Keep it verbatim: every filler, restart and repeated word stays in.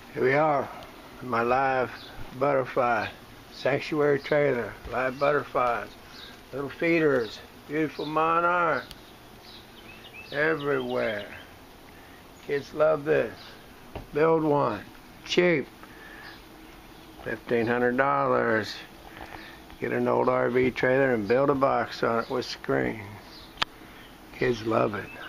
Here we are, my live butterfly sanctuary trailer. Live butterflies, little feeders, beautiful monarch everywhere. Kids love this. Build one, cheap, fifteen hundred dollars. Get an old R V trailer and build a box on it with screen. Kids love it.